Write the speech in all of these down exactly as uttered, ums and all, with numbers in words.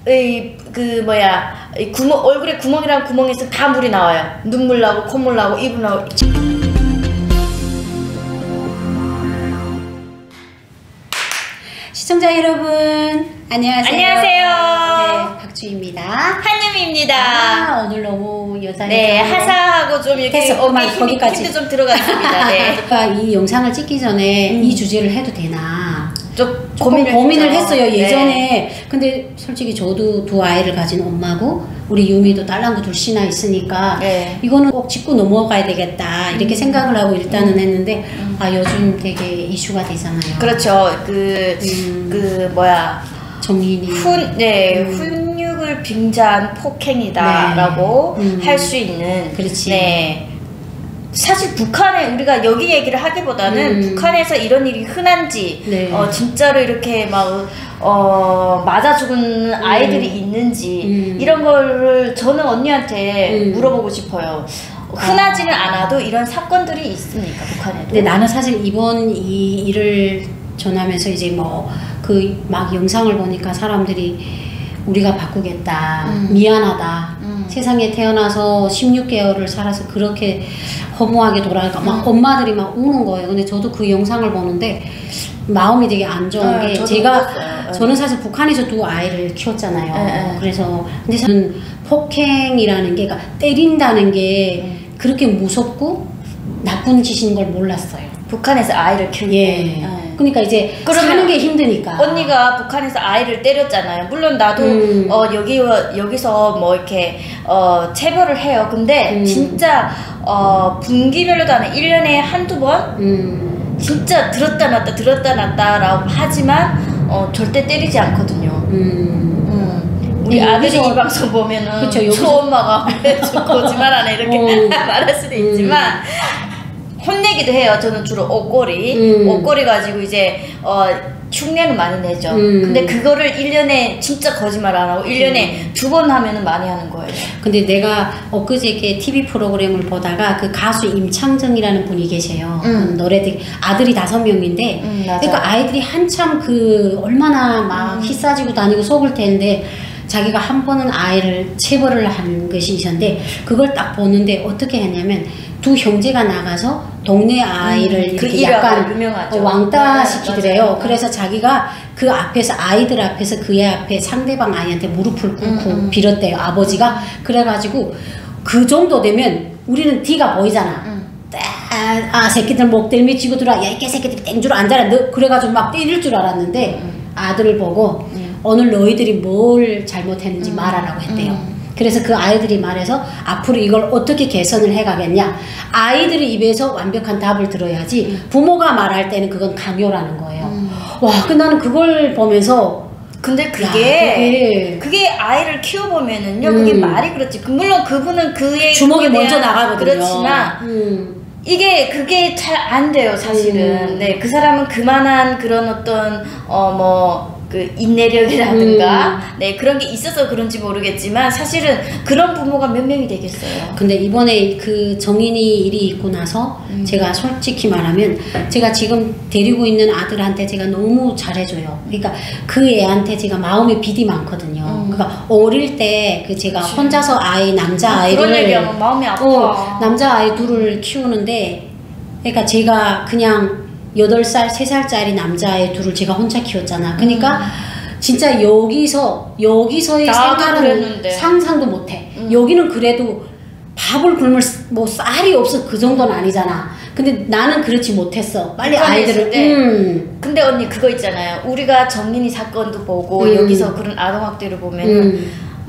이, 그 뭐야 이 구멍, 얼굴에 구멍이랑 구멍에서 다 물이 나와요. 눈물 나고 콧물 나고 입을 나고. 시청자 여러분 안녕하세요. 안녕하세요. 네, 박주희입니다. 한유미입니다. 아, 오늘 너무 여자애. 네, 하사하고 좀 이렇게 됐어, 어깨 힘, 거기까지. 힘도 좀 들어갔습니다. 네. 제가 이 영상을 찍기 전에 음. 이 주제를 해도 되나 좀 조금 고민을, 고민을 했죠. 했어요 예전에. 네. 근데 솔직히 저도 두 아이를 가진 엄마고 우리 유미도 딸랑구 둘씩이나 있으니까 네. 이거는 꼭 짚고 넘어가야 되겠다 이렇게 음. 생각을 하고 일단은 음. 했는데 음. 아 요즘 되게 이슈가 되잖아요. 그렇죠. 그, 음. 그 뭐야 정인이 훈, 네, 음. 훈육을 빙자한 폭행이다라고 네. 음. 할 수 있는. 그렇지. 네. 사실 북한에 우리가 여기 얘기를 하기보다는 음. 북한에서 이런 일이 흔한지 네. 어, 진짜로 이렇게 막 어, 맞아 죽은 아이들이 음. 있는지 음. 이런 거를 저는 언니한테 음. 물어보고 싶어요. 흔하지는 아. 않아도 이런 사건들이 있습니까 북한에도? 근데 나는 사실 이번 이 일을 전하면서 이제 뭐 그 막 영상을 보니까 사람들이 우리가 바꾸겠다 음. 미안하다 음. 세상에 태어나서 십육 개월을 살아서 그렇게 허무하게 돌아가니까 음. 막 엄마들이 막 우는 거예요. 근데 저도 그 영상을 보는데 마음이 되게 안 좋은 게 네, 제가 울었어요. 저는 사실 북한에서 두 아이를 키웠잖아요. 네. 그래서 근데 저는 폭행이라는 게 그러니까 때린다는 게 음. 그렇게 무섭고 나쁜 짓인 걸 몰랐어요. 북한에서 아이를 키울 때. 예. 네. 그러니까 이제 사는 게 힘드니까. 언니가 북한에서 아이를 때렸잖아요. 물론 나도 음. 어 여기 여기서 뭐 이렇게 어 체벌을 해요. 근데 음. 진짜 어 분기별로도 아니라 일 년에 한두 번 음. 진짜 들었다 놨다 들었다 놨다라고 하지만 어 절대 때리지 않거든요. 음. 음. 우리 아들이 이 방송 보면은 그쵸, 초엄마가 거짓말하네 이렇게 어. 말할 수도 있지만 음. 혼내기도 해요. 저는 주로 옷걸이 음. 옷걸이 가지고 이제 어 흉내는 많이 내죠. 음. 근데 그거를 일 년에 진짜 거짓말 안 하고 일 년에 음. 두 번 하면은 많이 하는 거예요. 근데 내가 엊그저께 티비 프로그램을 보다가 그 가수 임창정이라는 분이 계세요. 음. 노래들 아들이 다섯 명인데 음, 그러니까 아이들이 한참 그 얼마나 막 음. 희싸지고 다니고 속을 텐데 자기가 한 번은 아이를 체벌을 한 것이 있었는데 그걸 딱 보는데 어떻게 했냐면 두 형제가 나가서 동네 아이를 음, 그 약간 유명하죠. 왕따 시키더래요. 맞아요. 그래서 자기가 그 앞에서 아이들 앞에서 그애 앞에 상대방 아이한테 무릎을 꿇고 음, 음. 빌었대요. 아버지가. 그래가지고 그 정도 되면 우리는 뒤가 보이잖아. 음. 아, 아 새끼들 목 들미치고 들어와. 야 이 개새끼들 땡주로 앉아라. 너 그래가지고 막 때릴 줄 알았는데 음. 아들을 보고 음. 오늘 너희들이 뭘 잘못했는지 음. 말하라고 했대요. 음. 그래서 그 아이들이 말해서 앞으로 이걸 어떻게 개선을 해가겠냐. 아이들의 입에서 완벽한 답을 들어야지 음. 부모가 말할 때는 그건 강요라는 거예요. 음. 와, 그 나는 그걸 보면서 근데 그게, 야, 그게 그게 아이를 키워보면은요 음. 그게 말이 그렇지. 물론 그분은 그의 주먹이 먼저 나가거든요. 그렇지만 음. 이게 그게 잘 안 돼요 사실은. 음. 네, 그 사람은 그만한 그런 어떤 어 뭐 그 인내력이라든가 음. 네 그런 게 있어서 그런지 모르겠지만 사실은 그런 부모가 몇 명이 되겠어요. 근데 이번에 그 정인이 일이 있고 나서 음. 제가 솔직히 말하면 제가 지금 데리고 있는 아들한테 제가 너무 잘해줘요. 그러니까 그 애한테 제가 마음에 빚이 많거든요. 음. 그러니까 어릴 때 그 제가 그치. 혼자서 아이 남자 아, 아이를 그런 얘기하면 마음이 아파. 어, 남자 아이 둘을 키우는데 그러니까 제가 그냥 여덟 살, 세 살짜리 남자애 둘을 제가 혼자 키웠잖아. 그러니까 음. 진짜 여기서, 여기서의 생활은 그랬는데. 상상도 못해. 음. 여기는 그래도 밥을 굶을 뭐 쌀이 없어 그 정도는 아니잖아. 근데 나는 그렇지 못했어. 빨리 아이들을. 음. 근데 언니 그거 있잖아요. 우리가 정민이 사건도 보고 음. 여기서 그런 아동학대를 보면 음.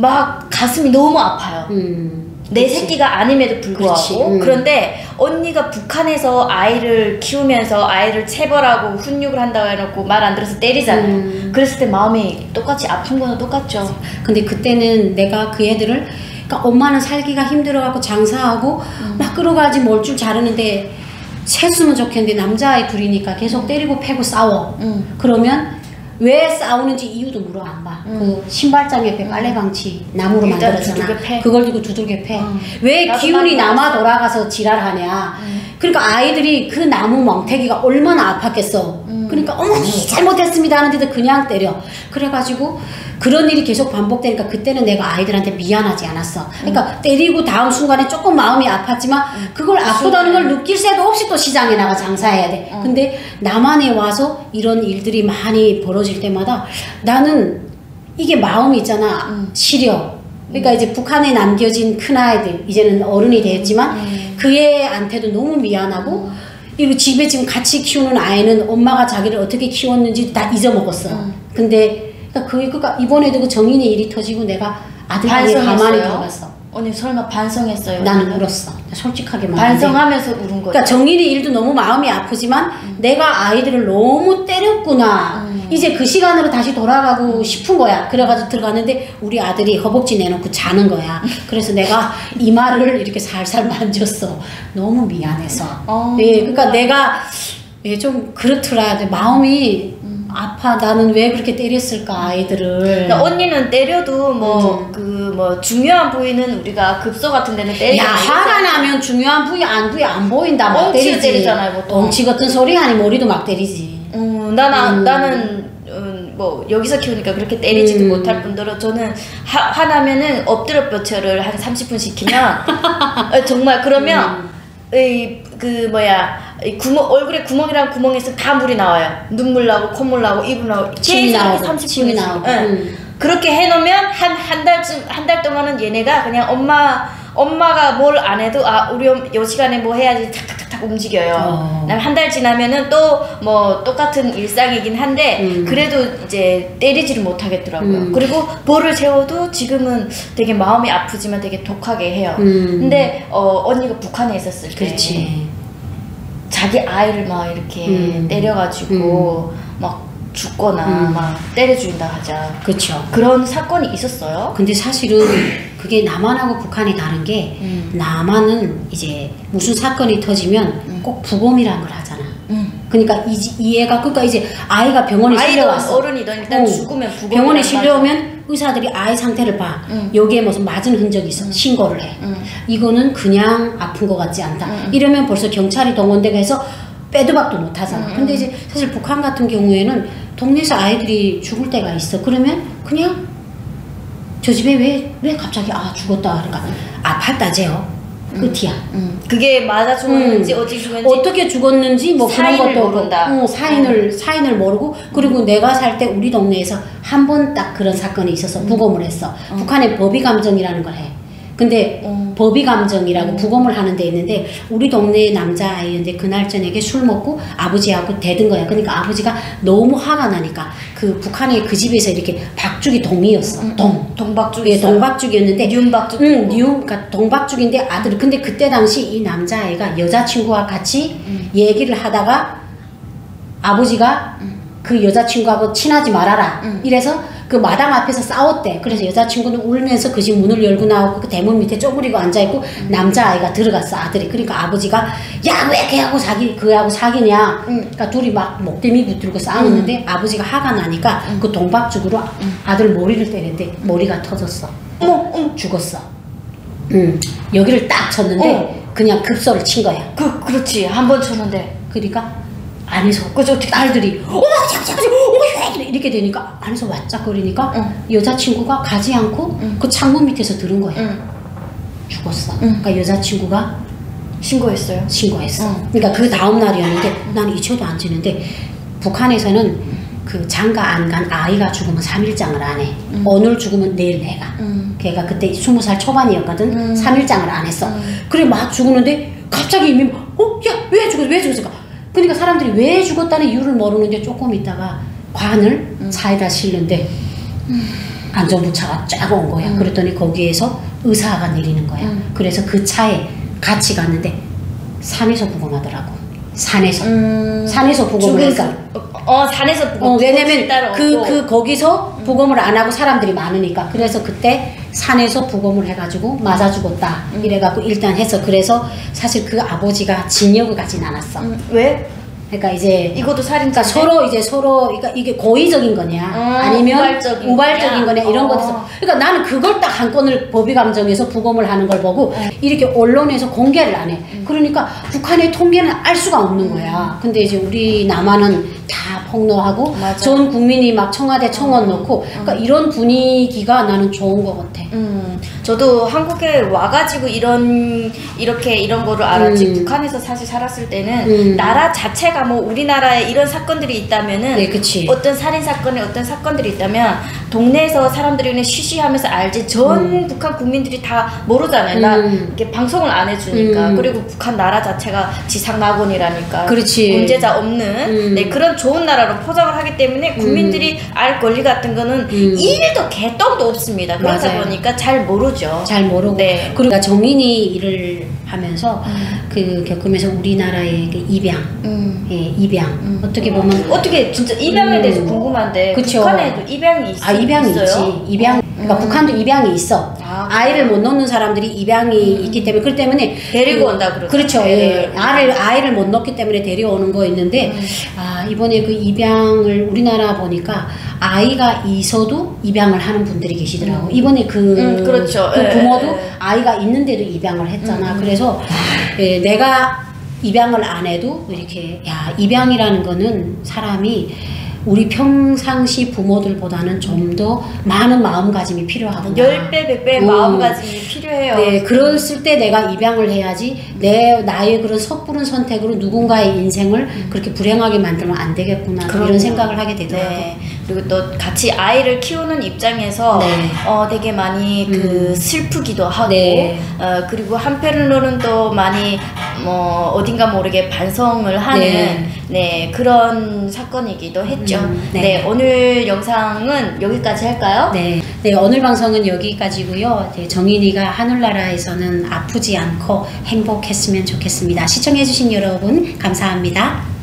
막 가슴이 너무 아파요. 음. 내 그치. 새끼가 아님에도 불구하고 음. 그런데 언니가 북한에서 아이를 키우면서 아이를 체벌하고 훈육을 한다고 해놓고 말 안 들어서 때리잖아요. 음. 그랬을 때 마음이 똑같이 아픈 거는 똑같죠. 근데 그때는 내가 그 애들을 그러니까 엄마는 살기가 힘들어갖고 장사하고 음. 막 끌어가지 뭘 줄 잘하는데 채수면 좋겠는데 남자아이 둘이니까 계속 때리고 패고 싸워. 음. 그러면 왜 싸우는지 이유도 물어 안 봐. 음. 그 신발장 옆에 빨래방치 나무로 만들었잖아. 그걸 두고 두들겨 패. 음. 왜 기운이 남아 돌아가서 지랄하냐. 음. 그러니까 아이들이 그 나무 멍태기가 얼마나 아팠겠어. 음. 그러니까 어머니 잘못했습니다 하는데도 그냥 때려. 그래가지고 그런 일이 계속 반복되니까 그때는 내가 아이들한테 미안하지 않았어. 그러니까 음. 때리고 다음 순간에 조금 마음이 아팠지만 음. 그걸 아프다는 걸 느낄 새도 없이 또 시장에 나가 장사해야 돼. 음. 근데 남한에 와서 이런 일들이 많이 벌어질 때마다 나는 이게 마음이 있잖아. 음. 시려. 그러니까 음. 이제 북한에 남겨진 큰아이들 이제는 어른이 되었지만 음. 그 애한테도 너무 미안하고 음. 그리고 집에 지금 같이 키우는 아이는 엄마가 자기를 어떻게 키웠는지 다 잊어먹었어. 음. 근데 그러니까 그, 그러니까 이번에도 그 정인의 일이 터지고 내가 아들한테 가만히 들어갔어. 언니 설마 반성했어요? 나는 울었어. 솔직하게 말해. 반성하면서 울은 거죠. 그러니까 정인의 일도 너무 마음이 아프지만 음. 내가 아이들을 너무 때렸구나. 음. 이제 그 시간으로 다시 돌아가고 싶은 거야. 그래가지고 들어갔는데 우리 아들이 허벅지 내놓고 자는 거야. 그래서 내가 이마를 이렇게 살살 만졌어. 너무 미안해서. 어. 예, 그러니까 내가 예, 좀 그렇더라. 마음이 음. 아파. 나는 왜 그렇게 때렸을까 아이들을. 그러니까 언니는 때려도 뭐 그 뭐 음. 중요한 부위는 우리가 급소 같은 데는 때리고. 야 화가 나면 중요한 부위 안 부위 안 보인다. 막 때리지. 때리잖아요 보통. 엉치 같은 소리 하니 머리도 막 때리지. 음, 나는 음. 나는 음, 뭐 여기서 키우니까 그렇게 때리지도 음. 못할 뿐더러 저는 화, 화나면은 엎드려 뼈쳐를 한 삼십 분 시키면 정말 그러면 음. 이, 그 뭐야 이 구멍 얼굴에 구멍이랑 구멍에서 다 물이 나와요. 눈물 나고 콧물 나고 입을 나고 계속 나오고 삼십 분이 나오고. 응. 음. 그렇게 해놓으면 한 한 달쯤 한 달 동안은 얘네가 그냥 엄마 엄마가 뭘 안 해도 아 우리 요 시간에 뭐 해야지 탁탁탁탁 움직여요. 어. 한 달 지나면은 또 뭐 똑같은 일상이긴 한데 음. 그래도 이제 때리지를 못하겠더라고요. 음. 그리고 볼을 세워도 지금은 되게 마음이 아프지만 되게 독하게 해요. 음. 근데 어, 언니가 북한에 있었을 때 그렇지. 자기 아이를 막 이렇게 음. 때려가지고 음. 막 죽거나 음. 막 때려 죽인다 하자. 그렇죠. 그런 사건이 있었어요. 근데 사실은 그게 남한하고 북한이 다른 게 음. 남한은 이제 무슨 사건이 터지면 음. 꼭 부검이라는 걸 하잖아. 음. 그러니까 이, 이 애가 그러니까 이제 아이가 병원에 실려왔어. 어른이든 일단 어. 죽으면 부검. 병원에 실려오면 의사들이 아이 상태를 봐. 음. 여기에 무슨 맞은 흔적이 있어. 음. 신고를 해. 음. 이거는 그냥 아픈 것 같지 않다. 음. 이러면 벌써 경찰이 동원되고 해서 빼도 박도 못 하잖아. 음. 근데 이제 사실 북한 같은 경우에는 동네에서 아이들이 죽을 때가 있어. 그러면 그냥 저 집에 왜, 왜 갑자기 아 죽었다. 그러니까 아팠다제요. 끝이야. 음. 음. 그게 맞아 죽었는지 음. 어찌 죽었는지 어떻게 죽었는지 뭐 그런 것도 모른다. 어, 사인을 음. 사인을 모르고 그리고 음. 내가 살 때 우리 동네에서 한 번 딱 그런 사건이 있어서 음. 부검을 했어. 음. 북한에 법의 감정이라는 걸 해. 근데 음. 법의 감정이라고 음. 부검을 하는 데 있는데 우리 동네 남자아이인데 그날 저녁에 술 먹고 아버지하고 대든 거야. 그러니까 아버지가 너무 화가 나니까 그 북한의 그 집에서 이렇게 박죽이 동이었어. 음. 동. 동박죽이 예, 동박죽이었는데 뉴박죽. 응, 뉴 그러니까 동박죽인데 아들 근데 그때 당시 이 남자아이가 여자친구와 같이 음. 얘기를 하다가 아버지가 음. 그 여자친구하고 친하지 말아라. 음. 이래서 그 마당 앞에서 싸웠대. 그래서 여자친구는 울면서 그 집 문을 열고 나오고 그 대문 밑에 쪼그리고 앉아있고 음. 남자아이가 들어갔어. 아들이. 그러니까 아버지가 야 왜 걔하고 사귀 그하고 사귀냐. 음. 그러니까 둘이 막 목대미 붙들고 싸우는데 음. 아버지가 화가 나니까 음. 그 동박죽으로 음. 아들 머리를 때렸는데 머리가 터졌어. 어머 어머 죽었어. 음. 여기를 딱 쳤는데 어. 그냥 급소를 친 거야. 그 그렇지 한 번 쳤는데 그러니까 안에서 그죠 딸들이 어머 잠깐만 어머 이렇게 되니까 안에서 왓짝거리니까 응. 여자친구가 가지 않고 응. 그 창문 밑에서 들은 거야. 응. 죽었어. 응. 그러니까 여자친구가 신고했어요. 신고했어. 응. 그러니까 그 다음 날이었는데 나는 이초도 안 지는데 북한에서는 그 장가 안 간 아이가 죽으면 삼일장을 안 해. 응. 오늘 죽으면 내일 내가. 응. 걔가 그때 스무 살 초반이었거든. 응. 삼일장을 안 했어. 응. 그래 막 죽었는데 갑자기 이미 어? 야 왜 죽었어? 왜 죽었을까? 그러니까 사람들이 왜 죽었다는 이유를 모르는데 조금 있다가 관을 음. 차에다 실는데 음. 안전부차가 쫙 온 거야. 음. 그랬더니 거기에서 의사가 내리는 거야. 음. 그래서 그 차에 같이 갔는데 산에서 부검하더라고. 산에서. 음. 산에서 부검을 했어. 어, 산에서 부검. 어, 왜냐면 그, 그 거기서 음. 부검을 안 하고 사람들이 많으니까. 그래서 그때 산에서 부검을 해가지고 맞아 죽었다. 음. 이래갖고 일단 해서 그래서 사실 그 아버지가 징역을 가진 않았어. 음. 왜? 그러니까 이제 이것도 살인자. 그러니까 서로 이제 서로 그러니까 이게 고의적인 거냐 어, 아니면 우발적인, 우발적인 거냐 이런 어. 것에서 그러니까 나는 그걸 딱 한 건을 법의 감정에서 부검을 하는 걸 보고 어. 이렇게 언론에서 공개를 안 해. 음. 그러니까 북한의 통계는 알 수가 없는 거야. 근데 이제 우리 남한은 다 폭로하고 맞아. 전 국민이 막 청와대 청원 음, 넣고 음. 그러니까 이런 분위기가 나는 좋은 것 같아. 음, 저도 한국에 와가지고 이런 이렇게 이런 거를 알았지. 음. 북한에서 사실 살았을 때는 음. 나라 자체가 뭐 우리나라에 이런 사건들이 있다면은 네, 그치. 어떤 살인 사건에 어떤 사건들이 있다면 동네에서 사람들이 그냥 쉬쉬하면서 알지. 전 음. 북한 국민들이 다 모르잖아요. 나 음. 이렇게 방송을 안 해주니까. 음. 그리고 북한 나라 자체가 지상낙원이라니까. 그렇지. 문제자 없는 음. 네, 그런 좋은 나라로 포장을 하기 때문에 국민들이 알 권리 같은 거는 음. 일도 개똥도 없습니다. 그러다 맞아요. 보니까 잘 모르죠. 잘 모르고 네. 그리고 정인이 일을 하면서 음. 그 겪으면서 우리나라의 그 입양, 음. 예, 입양 음. 어떻게 보면 어떻게 진짜 입양에 음. 대해서 궁금한데 그쵸. 북한에도 입양이 있, 아 입양이 있어요? 있지. 입양 그러니까 음. 북한도 입양이 있어. 아, 아이를 못 놓는 사람들이 입양이 음. 있기 때문에 그렇기 때문에 데리고 그- 온다 그러죠. 그렇죠. 예. 네. 아이를 아이를 못 놓기 때문에 데려오는 거 있는데 음. 아 이번에 그 입양을 우리나라 보니까 아이가 있어도 입양을 하는 분들이 계시더라고. 음. 이번에 그, 음, 그렇죠. 그 예, 부모도 예. 아이가 있는데도 입양을 했잖아. 음. 그래서 예, 내가 입양을 안 해도 이렇게 야 입양이라는 거는 사람이 우리 평상시 부모들보다는 좀 더 많은 마음가짐이 필요하구나. 열 배, 백 배 음. 마음가짐이 필요해요. 네, 그랬을 때 내가 입양을 해야지 내 나의 그런 섣부른 선택으로 누군가의 인생을 그렇게 불행하게 만들면 안 되겠구나 그럼요. 이런 생각을 하게 되더라고. 네. 그리고 또 같이 아이를 키우는 입장에서 네. 어 되게 많이 그 음. 슬프기도 하고 네. 어 그리고 한편으로는 또 많이 뭐 어딘가 모르게 반성을 하는 네. 네, 그런 사건이기도 했죠. 음, 네. 네. 오늘 영상은 여기까지 할까요? 네, 네 오늘 방송은 여기까지고요. 네, 정인이가 하늘나라에서는 아프지 않고 행복했으면 좋겠습니다. 시청해주신 여러분 감사합니다.